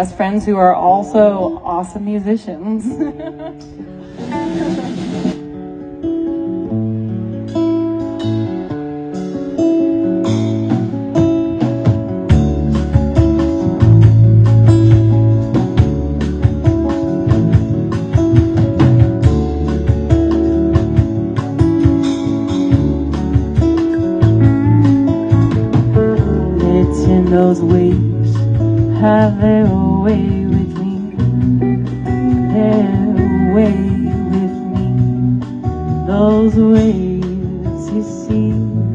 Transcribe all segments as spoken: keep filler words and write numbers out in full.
best friends who are also awesome musicians. Those waves have their way with me, their way with me. Those waves, you see,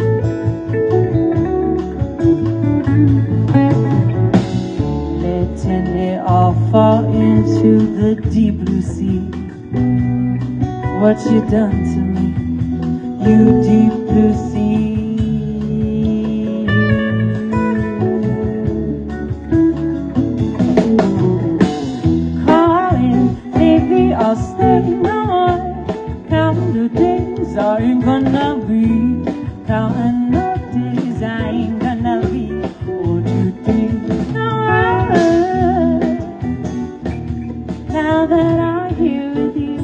letting it all fall into the deep blue sea. What you done to me, you deep blue sea. I'll stay no more. Count the days I ain't gonna be. Counting the days I ain't gonna be. Would you think no more? Now that I'm here with you.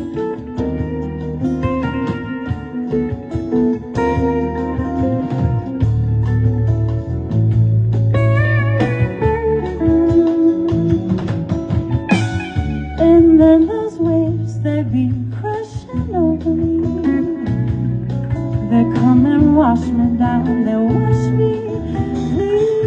And then those waves, they be crashing over me. They come and wash me down, they wash me clean.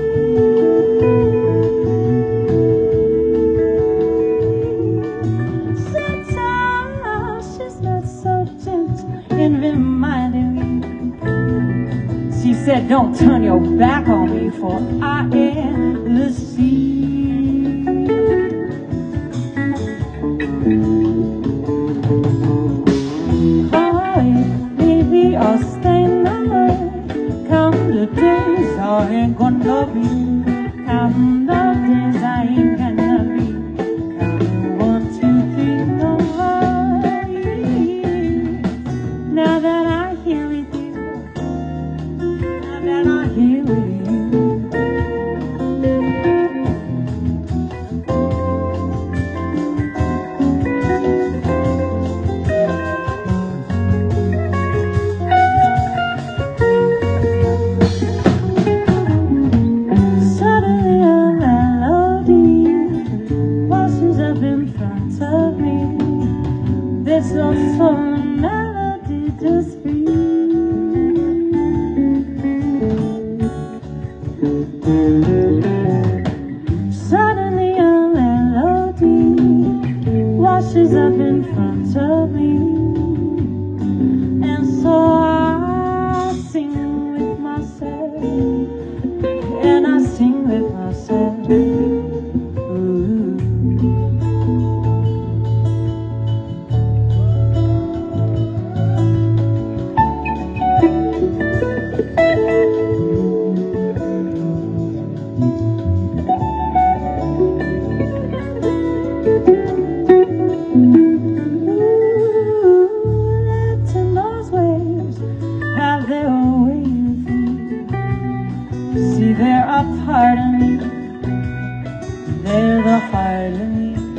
Sometimes she's not so gentle in reminding me. She said, don't turn your back on me, for I am the sea. I'll stay number. Count the days I ain't gonna be. Count the days I ain't gonna be. Count one, two, three, no more. Now that I'm here with you. Now that I'm here with you. This old soul melody just suddenly a melody washes up in front of me, and so I sing with myself, and I sing with myself. See, they're a part of me, they're the heart of me.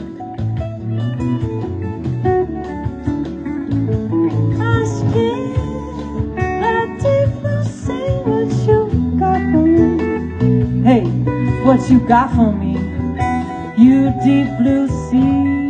Asking, let deep blue say what you got for me. Hey, what you got for me, you deep blue sea.